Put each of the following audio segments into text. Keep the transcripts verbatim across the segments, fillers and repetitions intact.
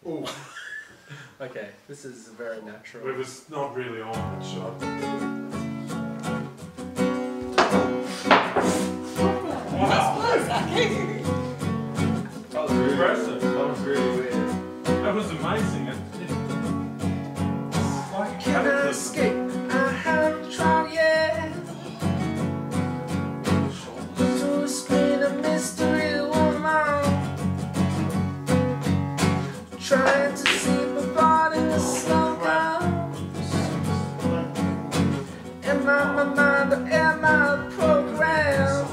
Ooh. Okay, this is very natural. It was not really on that shot. Wow. That was really impressive. That was really weird. That was amazing. It, it, like Can I escape? I haven't tried yet. To explain a mystery woman. Trying to see my body in the slogans. Am I my mind or am I a program?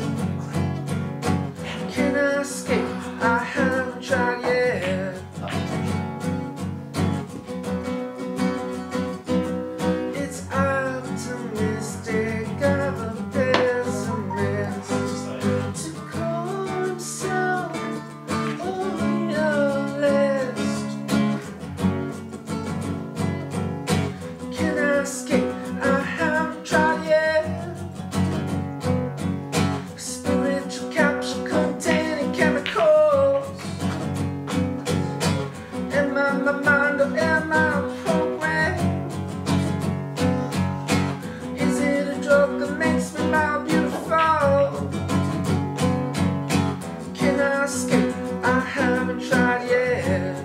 Can I escape? I haven't tried yet. It's optimistic, I'm a pessimist. To call himself a realist. Can I escape? I haven't tried yet. Spiritual capsule containing chemicals. Am I my mind or am I a program? Is it a drug that makes me more beautiful? Can I escape? I haven't tried yet.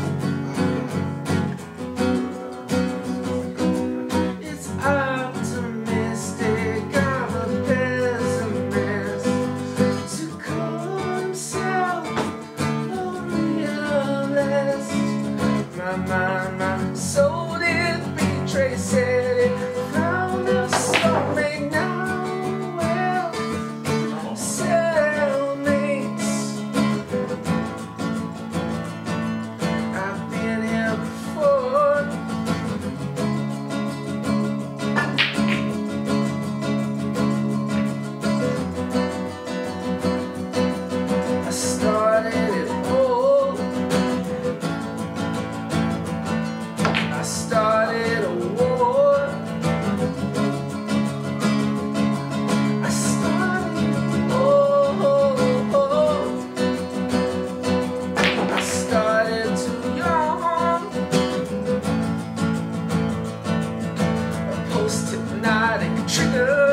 It's optimistic, I'm a pessimist. To call himself a realist. My mind, my soul did betray, said it found a soulmate now. Well, cellmates. I've been here before. I started it all. I started a war. I started, oh, oh, oh. I started too young. A post-hypnotic trigger.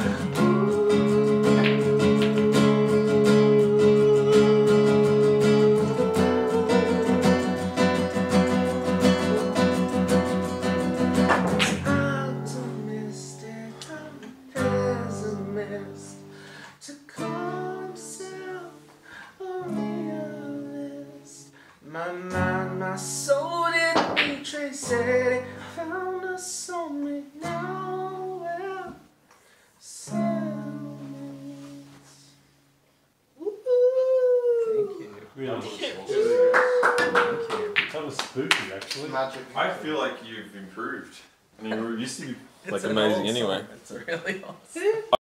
Optimistic, I'm a pessimist. To call himself a realist. My mind, my soul didn't betray, said it found a soulmate now. Well, cellmates. Thank you. Really? Thank you. That was spooky, actually. Magic. I feel like you've improved. I mean, you used to be like It's an amazing old anyway. song. It's really awesome.